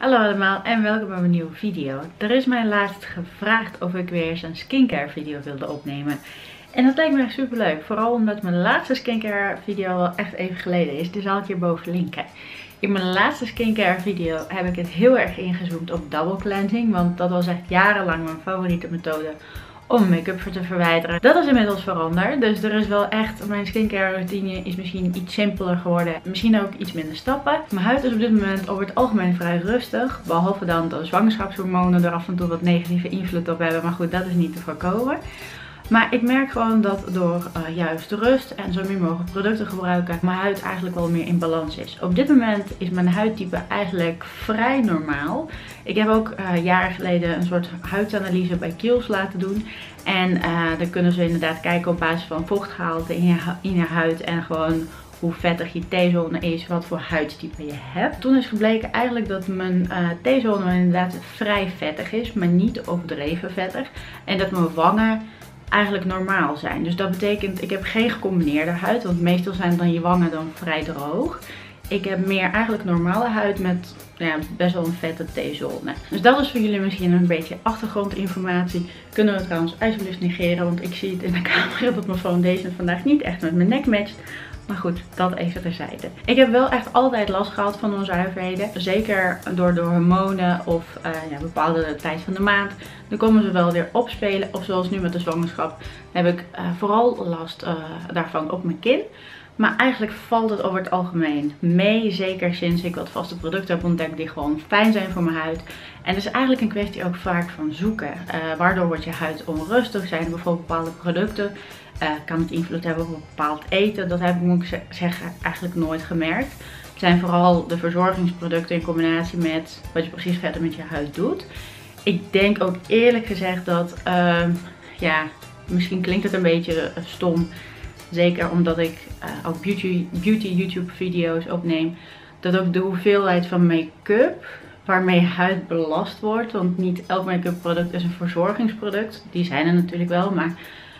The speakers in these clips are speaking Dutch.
Hallo allemaal en welkom bij mijn nieuwe video. Er is mij laatst gevraagd of ik weer eens een skincare video wilde opnemen. En dat lijkt me echt super leuk. Vooral omdat mijn laatste skincare video wel echt even geleden is. Dus zal ik hierboven linken. In mijn laatste skincare video heb ik het heel erg ingezoomd op double cleansing. Want dat was echt jarenlang mijn favoriete methode om make-up te verwijderen. Dat is inmiddels veranderd. Dus er is wel echt, mijn skincare routine is misschien iets simpeler geworden. Misschien ook iets minder stappen. Mijn huid is op dit moment over het algemeen vrij rustig. Behalve dan de zwangerschapshormonen er af en toe wat negatieve invloed op hebben. Maar goed, dat is niet te voorkomen. Maar ik merk gewoon dat door juist rust en zo min mogelijk producten gebruiken, mijn huid eigenlijk wel meer in balans is. Op dit moment is mijn huidtype eigenlijk vrij normaal. Ik heb ook jaren geleden een soort huidanalyse bij Kiehl's laten doen. En dan kunnen ze inderdaad kijken op basis van vochtgehalte in je huid en gewoon hoe vettig je T-zone is, wat voor huidtype je hebt. Toen is gebleken eigenlijk dat mijn T-zone inderdaad vrij vettig is, maar niet overdreven vettig. En dat mijn wangen eigenlijk normaal zijn. Dus dat betekent, ik heb geen gecombineerde huid, want meestal zijn dan je wangen dan vrij droog. Ik heb meer eigenlijk normale huid met best wel een vette T-zone. Dus dat is voor jullie misschien een beetje achtergrondinformatie. Kunnen we trouwens alsjeblieft negeren, want ik zie het in de camera dat mijn foundation vandaag niet echt met mijn nek matcht. Maar goed, dat even terzijde. Ik heb wel echt altijd last gehad van onzuiverheden. Zeker door de hormonen of bepaalde tijd van de maand. Dan komen ze wel weer opspelen. Of zoals nu met de zwangerschap heb ik vooral last daarvan op mijn kin. Maar eigenlijk valt het over het algemeen mee. Zeker sinds ik wat vaste producten heb ontdekt die gewoon fijn zijn voor mijn huid. En het is eigenlijk een kwestie ook vaak van zoeken. Waardoor wordt je huid onrustig? Zijn er bijvoorbeeld bepaalde producten? Kan het invloed hebben op een bepaald eten? Dat heb ik, moet ik zeggen, eigenlijk nooit gemerkt. Het zijn vooral de verzorgingsproducten in combinatie met wat je precies verder met je huid doet. Ik denk ook eerlijk gezegd dat, misschien klinkt het een beetje stom. Zeker omdat ik ook beauty YouTube video's opneem. Dat ook de hoeveelheid van make-up waarmee je huid belast wordt. Want niet elk make-up product is een verzorgingsproduct. Die zijn er natuurlijk wel, maar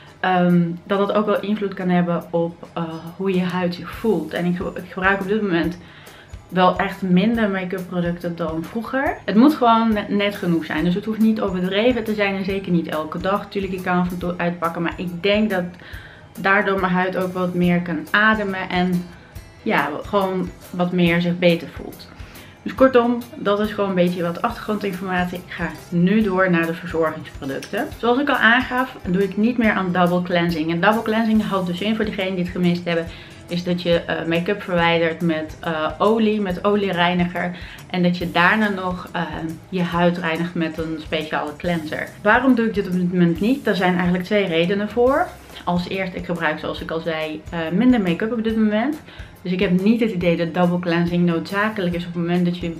dat het ook wel invloed kan hebben op hoe je huid zich voelt. En ik gebruik op dit moment wel echt minder make-up producten dan vroeger. Het moet gewoon net genoeg zijn. Dus het hoeft niet overdreven te zijn en zeker niet elke dag. Natuurlijk, ik kan af en toe uitpakken, maar ik denk dat daardoor mijn huid ook wat meer kan ademen en gewoon wat meer zich beter voelt. Dus kortom, dat is gewoon een beetje wat achtergrondinformatie. Ik ga nu door naar de verzorgingsproducten. Zoals ik al aangaf, doe ik niet meer aan double cleansing. En double cleansing houdt dus in, voor diegenen die het gemist hebben, is dat je make-up verwijdert met olie, met oliereiniger. En dat je daarna nog je huid reinigt met een speciale cleanser. Waarom doe ik dit op dit moment niet? Daar zijn eigenlijk twee redenen voor. Als eerst, ik gebruik zoals ik al zei minder make-up op dit moment. Dus ik heb niet het idee dat double cleansing noodzakelijk is op het moment dat je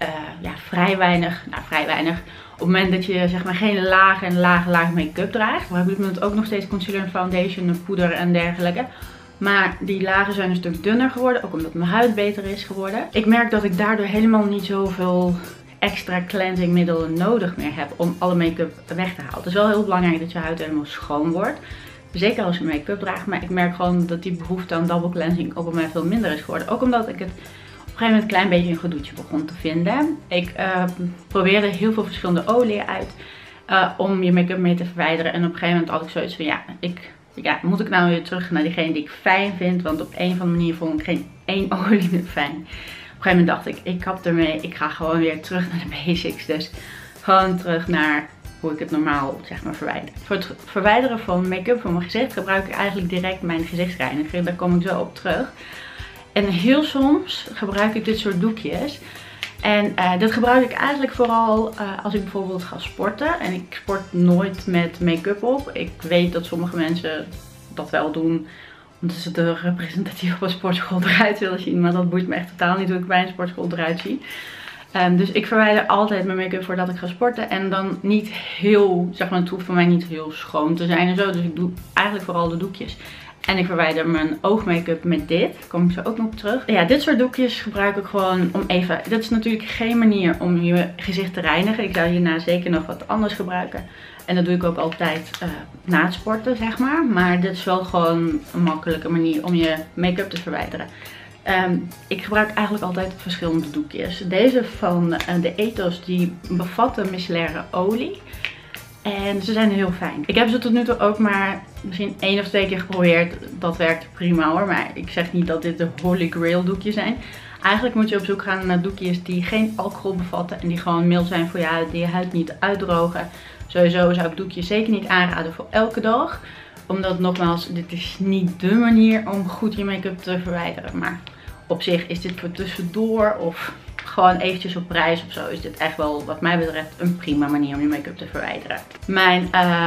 vrij weinig, op het moment dat je zeg maar geen lage make-up draagt. Ik gebruik op dit moment ook nog steeds concealer en foundation en poeder en dergelijke. Maar die lagen zijn een stuk dunner geworden, ook omdat mijn huid beter is geworden. Ik merk dat ik daardoor helemaal niet zoveel extra cleansing middelen nodig meer heb om alle make-up weg te halen. Het is wel heel belangrijk dat je huid helemaal schoon wordt. Zeker als je make-up draagt, maar ik merk gewoon dat die behoefte aan double cleansing op mij veel minder is geworden. Ook omdat ik het op een gegeven moment een klein beetje een gedoetje begon te vinden. Ik probeerde heel veel verschillende oliën uit om je make-up mee te verwijderen. En op een gegeven moment had ik zoiets van moet ik nou weer terug naar diegene die ik fijn vind? Want op een of andere manier vond ik geen één olie meer fijn. Op een gegeven moment dacht ik kap ermee. Ik ga gewoon weer terug naar de basics. Dus gewoon terug naar hoe ik het normaal zeg maar verwijder. Voor het verwijderen van make-up van mijn gezicht gebruik ik eigenlijk direct mijn gezichtsreiniger. Daar kom ik zo op terug. En heel soms gebruik ik dit soort doekjes. En dat gebruik ik eigenlijk vooral als ik bijvoorbeeld ga sporten. En ik sport nooit met make-up op. Ik weet dat sommige mensen dat wel doen, omdat ze er representatief op een sportschool eruit willen zien. Maar dat boeit me echt totaal niet hoe ik bij een sportschool eruit zie. Dus ik verwijder altijd mijn make-up voordat ik ga sporten. En dan niet heel, zeg maar, het hoeft voor mij niet heel schoon te zijn en zo. Dus ik doe eigenlijk vooral de doekjes. En ik verwijder mijn oogmake-up met dit. Daar kom ik zo ook nog op terug. Ja, dit soort doekjes gebruik ik gewoon om even. Dit is natuurlijk geen manier om je gezicht te reinigen. Ik zou hierna zeker nog wat anders gebruiken. En dat doe ik ook altijd na het sporten, zeg maar. Maar dit is wel gewoon een makkelijke manier om je make-up te verwijderen. Ik gebruik eigenlijk altijd verschillende doekjes. Deze van de Ethos die bevatten micellaire olie. En ze zijn heel fijn. Ik heb ze tot nu toe ook maar misschien 1 of 2 keer geprobeerd. Dat werkt prima hoor. Maar ik zeg niet dat dit de Holy Grail doekjes zijn. Eigenlijk moet je op zoek gaan naar doekjes die geen alcohol bevatten. En die gewoon mild zijn voor je huid. Die je huid niet uitdrogen. Sowieso zou ik doekjes zeker niet aanraden voor elke dag. Omdat nogmaals, dit is niet de manier om goed je make-up te verwijderen. Maar op zich is dit voor tussendoor of gewoon eventjes op reis of zo. Is dit echt wel wat mij betreft een prima manier om je make-up te verwijderen. Mijn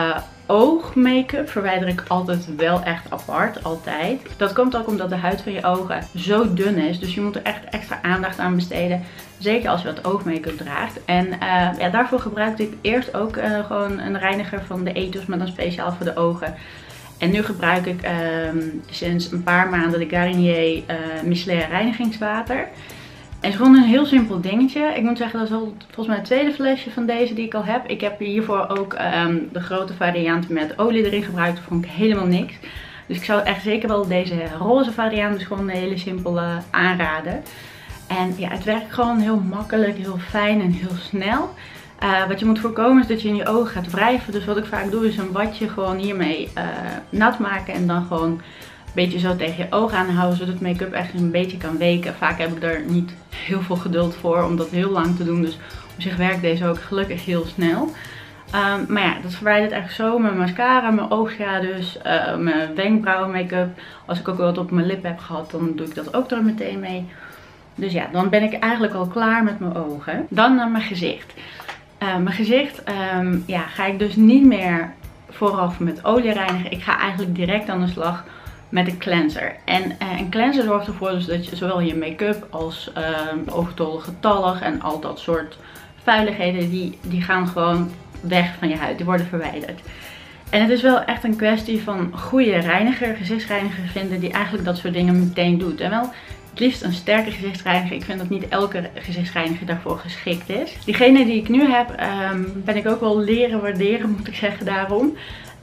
oogmake-up verwijder ik altijd wel echt apart. Altijd. Dat komt ook omdat de huid van je ogen zo dun is. Dus je moet er echt extra aandacht aan besteden. Zeker als je wat oogmake-up draagt. En ja, daarvoor gebruikte ik eerst ook gewoon een reiniger van de Ethos. Maar dan speciaal voor de ogen. En nu gebruik ik sinds een paar maanden de Garnier micellaire reinigingswater. En het is gewoon een heel simpel dingetje. Ik moet zeggen, dat is al volgens mij het tweede flesje van deze die ik al heb. Ik heb hiervoor ook de grote variant met olie erin gebruikt. Dat vond ik helemaal niks. Dus ik zou echt zeker wel deze roze variant, dus gewoon een hele simpele aanraden. En ja, het werkt gewoon heel makkelijk, heel fijn en heel snel. Wat je moet voorkomen is dat je in je ogen gaat wrijven. Dus wat ik vaak doe is een watje gewoon hiermee nat maken en dan gewoon een beetje zo tegen je ogen aanhouden, zodat make-up echt een beetje kan weken. Vaak heb ik er niet heel veel geduld voor om dat heel lang te doen. Dus op zich werkt deze ook gelukkig heel snel. Maar ja, dat verwijdert echt zo mijn mascara, mijn oogschaduws, mijn wenkbrauwen make-up. Als ik ook wat op mijn lip heb gehad, dan doe ik dat ook er meteen mee. Dus ja, dan ben ik eigenlijk al klaar met mijn ogen. Dan naar mijn gezicht. Mijn gezicht ja, ga ik dus niet meer vooraf met olie reinigen. Ik ga eigenlijk direct aan de slag met een cleanser. En een cleanser zorgt ervoor dus dat je zowel je make-up als oogtollen, getallig en al dat soort vuiligheden, die gaan gewoon weg van je huid. Die worden verwijderd. En het is wel echt een kwestie van goede reiniger, gezichtsreiniger vinden die eigenlijk dat soort dingen meteen doet. En wel het liefst een sterke gezichtsreiniger. Ik vind dat niet elke gezichtsreiniger daarvoor geschikt is. Diegene die ik nu heb, ben ik ook wel leren waarderen, moet ik zeggen, daarom.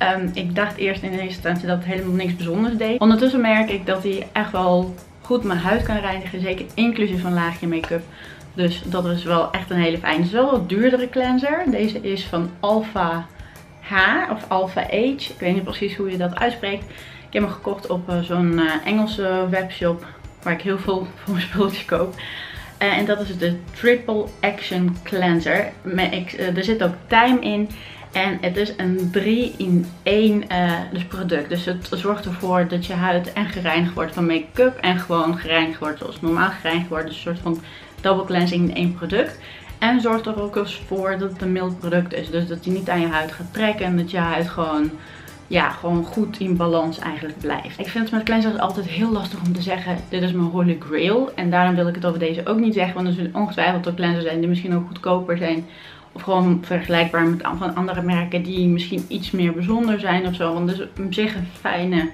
Ik dacht eerst in eerste instantie dat het helemaal niks bijzonders deed. Ondertussen merk ik dat hij echt wel goed mijn huid kan reinigen. Zeker inclusief een laagje make-up. Dus dat is wel echt een hele fijne. Het is wel een wat duurdere cleanser. Deze is van Alpha H of Alpha H. Ik weet niet precies hoe je dat uitspreekt. Ik heb hem gekocht op zo'n Engelse webshop waar ik heel veel van mijn spulletjes koop. En dat is de Triple Action Cleanser. Er zit ook tijm in. En het is een 3-in-1 dus product. Dus het zorgt ervoor dat je huid en gereinigd wordt van make-up. En gewoon gereinigd wordt zoals normaal gereinigd wordt. Dus een soort van double cleansing in 1 product. En zorgt er ook eens voor dat het een mild product is. Dus dat hij niet aan je huid gaat trekken. En dat je huid gewoon, ja, gewoon goed in balans eigenlijk blijft. Ik vind het met cleansers altijd heel lastig om te zeggen, dit is mijn Holy Grail. En daarom wil ik het over deze ook niet zeggen. Want er zullen ongetwijfeld ook cleansers zijn die misschien ook goedkoper zijn. Of gewoon vergelijkbaar met van andere merken die misschien iets meer bijzonder zijn of zo. Want het is op zich een fijne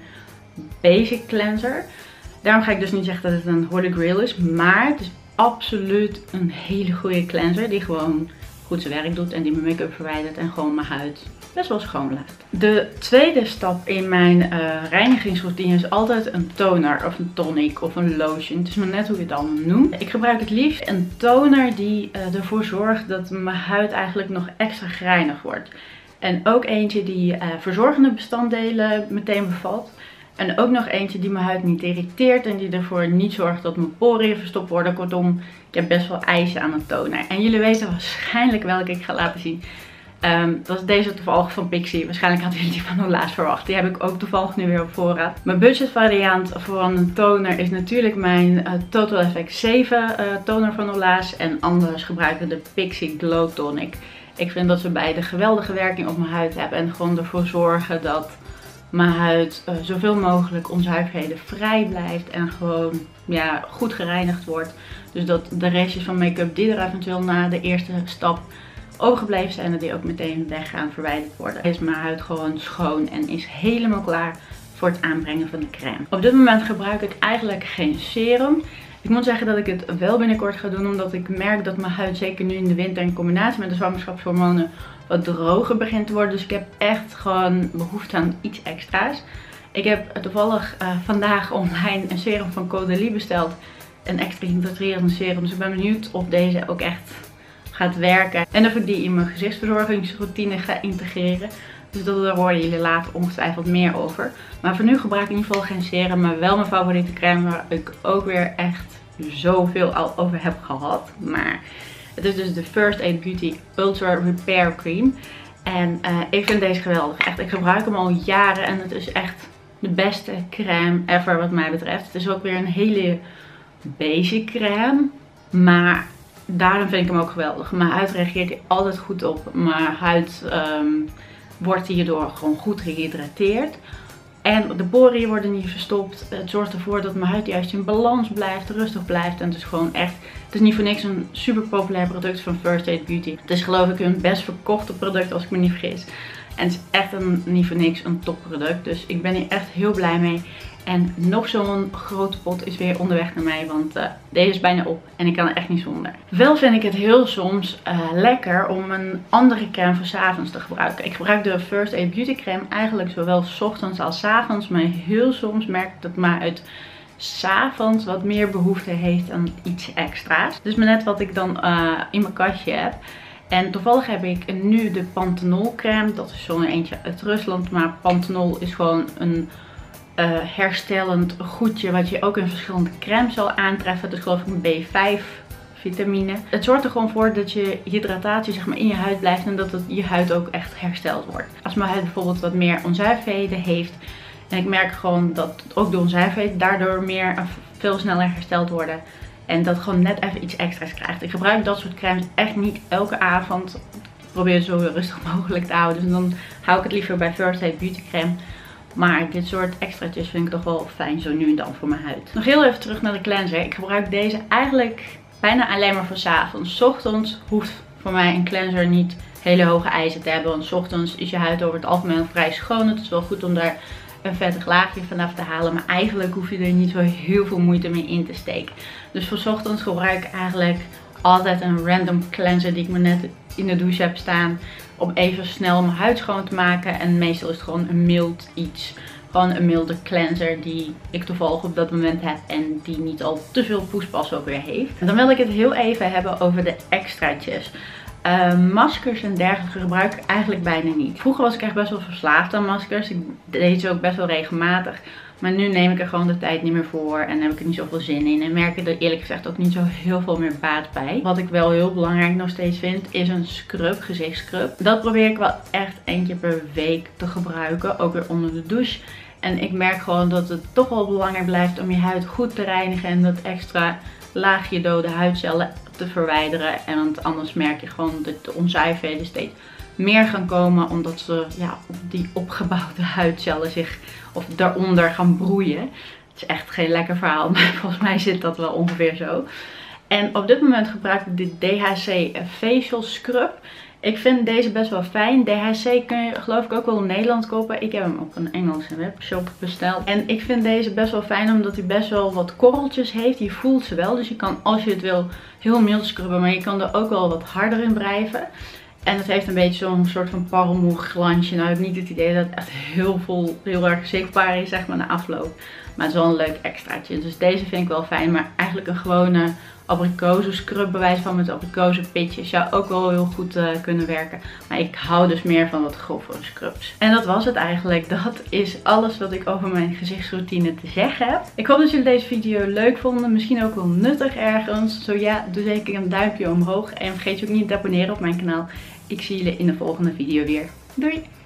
basic cleanser. Daarom ga ik dus niet zeggen dat het een Holy Grail is. Maar het is absoluut een hele goede cleanser die gewoon goed zijn werk doet. En die mijn make-up verwijdert en gewoon mijn huid best wel schoon laat. De tweede stap in mijn reinigingsroutine is altijd een toner of een tonic of een lotion. Het is maar net hoe je het allemaal noemt. Ik gebruik het liefst een toner die ervoor zorgt dat mijn huid eigenlijk nog extra gereinigd wordt. En ook eentje die verzorgende bestanddelen meteen bevat. En ook nog eentje die mijn huid niet irriteert en die ervoor niet zorgt dat mijn poriën verstopt worden. Kortom, ik heb best wel eisen aan een toner. En jullie weten waarschijnlijk welke ik ga laten zien. Dat is deze toevallig van Pixi. Waarschijnlijk hadden jullie die van Olaplex verwacht. Die heb ik ook toevallig nu weer op voorraad. Mijn budget variant voor een toner is natuurlijk mijn Total Effect 7 toner van Olaplex. En anders gebruiken de Pixi Glow Tonic. Ik vind dat ze beide geweldige werking op mijn huid hebben. En gewoon ervoor zorgen dat mijn huid zoveel mogelijk onzuiverheden vrij blijft. En gewoon, ja, goed gereinigd wordt. Dus dat de restjes van make-up die er eventueel na de eerste stap overgebleven zijn, dat die ook meteen weggaan, verwijderd worden. Is mijn huid gewoon schoon en is helemaal klaar voor het aanbrengen van de crème. Op dit moment gebruik ik eigenlijk geen serum. Ik moet zeggen dat ik het wel binnenkort ga doen, omdat ik merk dat mijn huid zeker nu in de winter in combinatie met de zwangerschapshormonen wat droger begint te worden. Dus ik heb echt gewoon behoefte aan iets extra's. Ik heb toevallig vandaag online een serum van Caudalie besteld. Een extra hydraterende serum. Dus ik ben benieuwd of deze ook echt gaat werken. En of ik die in mijn gezichtsverzorgingsroutine ga integreren. Dus daar horen jullie later ongetwijfeld meer over. Maar voor nu gebruik ik in ieder geval geen serum. Maar wel mijn favoriete crème waar ik ook weer echt zoveel al over heb gehad. Maar het is dus de First Aid Beauty Ultra Repair Cream. En ik vind deze geweldig. Echt, ik gebruik hem al jaren. En het is echt de beste crème ever wat mij betreft. Het is ook weer een hele basic crème. Maar daarom vind ik hem ook geweldig. Mijn huid reageert hier altijd goed op. Mijn huid wordt hierdoor gewoon goed gehydrateerd. En de poriën worden niet verstopt. Het zorgt ervoor dat mijn huid juist in balans blijft, rustig blijft. En het is gewoon echt, het is niet voor niks een super populair product van First Aid Beauty. Het is geloof ik hun best verkochte product als ik me niet vergis. En het is echt niet voor niks een topproduct. Dus ik ben hier echt heel blij mee. En nog zo'n grote pot is weer onderweg naar mij, want deze is bijna op en ik kan er echt niet zonder. Wel vind ik het heel soms lekker om een andere crème voor 's avonds te gebruiken. Ik gebruik de First Aid Beauty crème eigenlijk zowel 's ochtends als 's avonds. Maar heel soms merk ik dat mijn huid 's avonds wat meer behoefte heeft aan iets extra's. Dus maar net wat ik dan in mijn kastje heb. En toevallig heb ik nu de Panthenol crème. Dat is zo'n eentje uit Rusland. Maar Panthenol is gewoon een herstellend goedje wat je ook in verschillende crèmes zal aantreffen. Dus geloof ik een B5 vitamine. Het zorgt er gewoon voor dat je hydratatie zeg maar in je huid blijft en dat je huid ook echt hersteld wordt. Als mijn huid bijvoorbeeld wat meer onzuiverheden heeft en ik merk gewoon dat ook de onzuiverheden daardoor veel sneller hersteld worden. En dat gewoon net even iets extra's krijgt. Ik gebruik dat soort crèmes echt niet elke avond. Ik probeer het zo rustig mogelijk te houden. Dus dan hou ik het liever bij First Aid Beauty crème. Maar dit soort extraatjes vind ik toch wel fijn zo nu en dan voor mijn huid. Nog heel even terug naar de cleanser. Ik gebruik deze eigenlijk bijna alleen maar voor 's avonds. 's Ochtends hoeft voor mij een cleanser niet hele hoge eisen te hebben. Want 's ochtends is je huid over het algemeen vrij schoon. Het is wel goed om daar een vettig laagje vanaf te halen. Maar eigenlijk hoef je er niet zo heel veel moeite mee in te steken. Dus voor 's ochtends gebruik ik eigenlijk altijd een random cleanser die ik me net in de douche heb staan. Om even snel mijn huid schoon te maken. En meestal is het gewoon een mild iets. Gewoon een milde cleanser die ik toevallig op dat moment heb. En die niet al te veel poespas ook weer heeft. En dan wil ik het heel even hebben over de extraatjes. Maskers en dergelijke gebruik ik eigenlijk bijna niet. Vroeger was ik echt best wel verslaafd aan maskers. Ik deed ze ook best wel regelmatig. Maar nu neem ik er gewoon de tijd niet meer voor en heb ik er niet zoveel zin in. En merk ik er eerlijk gezegd ook niet zo heel veel meer baat bij. Wat ik wel heel belangrijk nog steeds vind is een scrub, gezichtscrub. Dat probeer ik wel echt 1 keer per week te gebruiken. Ook weer onder de douche. En ik merk gewoon dat het toch wel belangrijk blijft om je huid goed te reinigen. En dat extra laagje dode huidcellen te verwijderen. En want anders merk je gewoon dat de onzuiverheden steeds meer gaan komen. Omdat ze op die opgebouwde huidcellen zich of daaronder gaan broeien. Het is echt geen lekker verhaal. Maar volgens mij zit dat wel ongeveer zo. En op dit moment gebruik ik de DHC Facial Scrub. Ik vind deze best wel fijn. DHC kun je geloof ik ook wel in Nederland kopen. Ik heb hem op een Engelse webshop besteld. En ik vind deze best wel fijn omdat hij best wel wat korreltjes heeft. Je voelt ze wel. Dus je kan als je het wil heel mild scrubben. Maar je kan er ook wel wat harder in wrijven. En het heeft een beetje zo'n soort van parelmoer glansje. Nou, ik heb niet het idee dat het echt heel erg zichtbaar is zeg maar na afloop. Maar het is wel een leuk extraatje. Dus deze vind ik wel fijn. Maar eigenlijk een gewone abrikozen scrub bewijs van met abrikozen pitjes zou ook wel heel goed kunnen werken. Maar ik hou dus meer van wat grovere scrubs. En dat was het eigenlijk. Dat is alles wat ik over mijn gezichtsroutine te zeggen heb. Ik hoop dat jullie deze video leuk vonden. Misschien ook wel nuttig ergens. Zo ja, doe zeker een duimpje omhoog. En vergeet je ook niet te abonneren op mijn kanaal. Ik zie jullie in de volgende video weer. Doei!